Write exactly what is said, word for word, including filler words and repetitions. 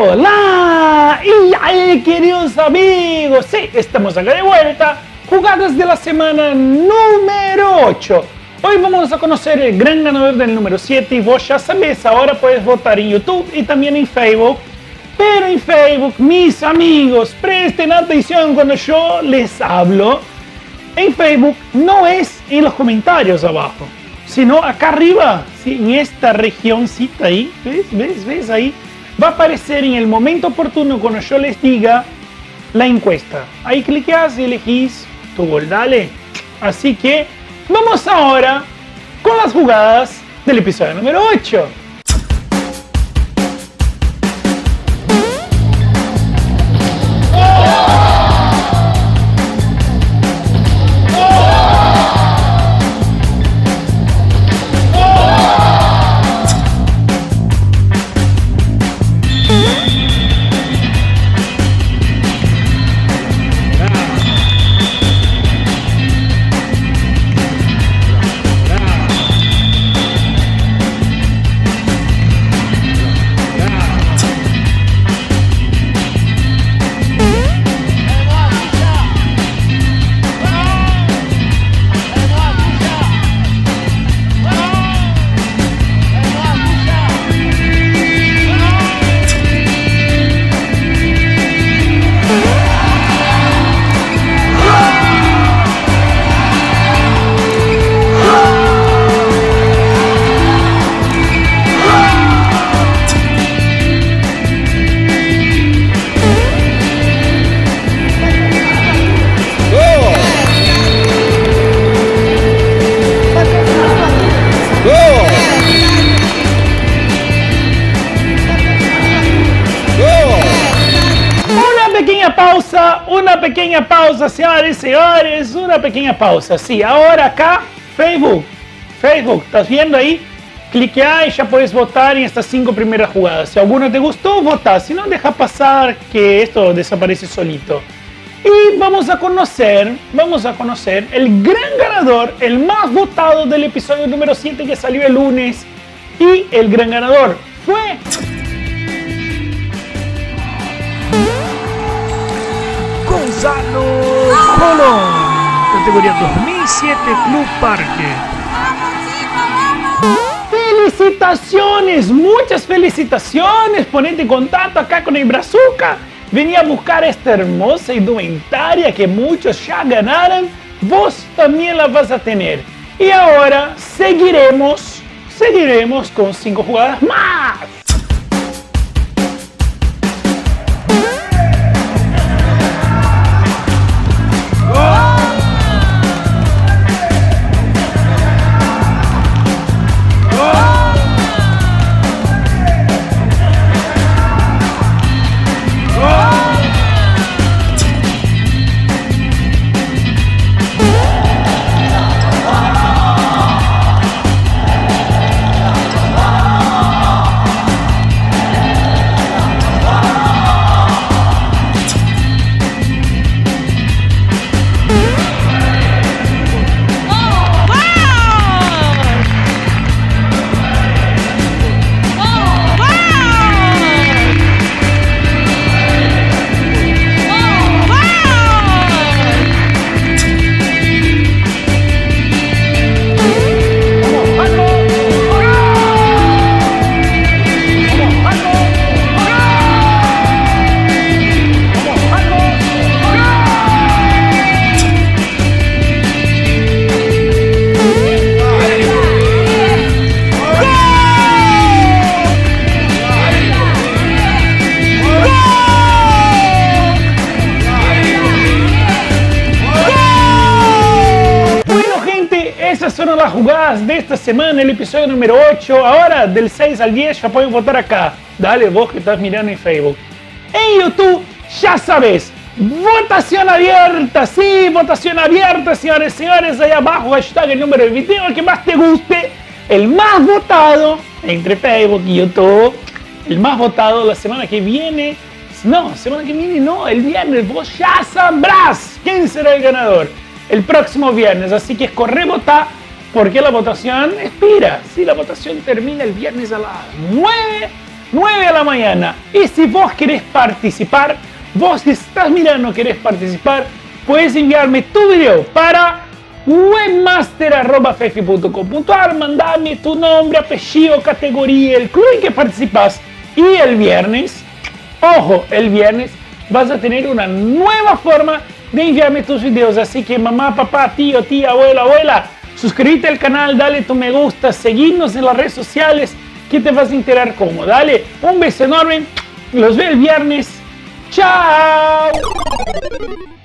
Hola, y ahí, queridos amigos, sí, estamos acá de vuelta, jugadas de la semana número ocho. Hoy vamos a conocer el gran ganador del número siete y vos ya sabés, ahora puedes votar en YouTube y también en Facebook. Pero en Facebook, mis amigos, presten atención cuando yo les hablo. En Facebook no es en los comentarios abajo, sino acá arriba, ¿sí? En esta regioncita ahí, ¿ves? ¿Ves? ¿Ves? Ahí va a aparecer en el momento oportuno cuando yo les diga la encuesta. Ahí cliqueas y elegís tu gol, dale. Así que vamos ahora con las jugadas del episodio número ocho. Pausa, una pequeña pausa, señores y señores, una pequeña pausa. Sí, ahora acá, Facebook, Facebook, ¿estás viendo ahí? Cliquea y ya puedes votar en estas cinco primeras jugadas. Si alguna te gustó, vota, si no, deja pasar que esto desaparece solito. Y vamos a conocer, vamos a conocer el gran ganador, el más votado del episodio número siete que salió el lunes. Y el gran ganador fue... Gonzalo Colón, categoría dos mil siete, Club Parque. ¡Felicitaciones! ¡Muchas felicitaciones! Ponete en contacto acá con el Brazuca. Venía a buscar esta hermosa indumentaria que muchos ya ganaron. Vos también la vas a tener. Y ahora seguiremos, seguiremos con cinco jugadas más. Fueron las jugadas de esta semana, el episodio número ocho. Ahora del seis al diez ya pueden votar acá. Dale, vos que estás mirando en Facebook. En YouTube, ya sabes, votación abierta. Sí, votación abierta, señores y señores. Ahí abajo, hashtag el número de video, el que más te guste. El más votado entre Facebook y YouTube. El más votado la semana que viene. No, semana que viene no, el viernes. Vos ya sabrás quién será el ganador el próximo viernes. Así que corre, vota. Porque la votación expira. Si la votación termina el viernes a las nueve nueve de la mañana. Y si vos querés participar, vos que estás mirando querés participar, puedes enviarme tu video para webmaster arroba fefi punto com punto ar, mandame tu nombre, apellido, categoría, el club en que participas. Y el viernes, ojo, el viernes vas a tener una nueva forma de enviarme tus videos. Así que mamá, papá, tío, tía, abuela, abuela, suscríbete al canal, dale tu me gusta, seguirnos en las redes sociales que te vas a enterar cómo. Dale un beso enorme, los veo el viernes. ¡Chao!